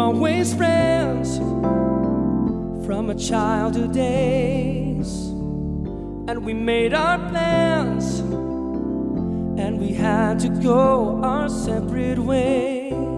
always friends from our childhood days, and we made our plans, and we had to go our separate ways.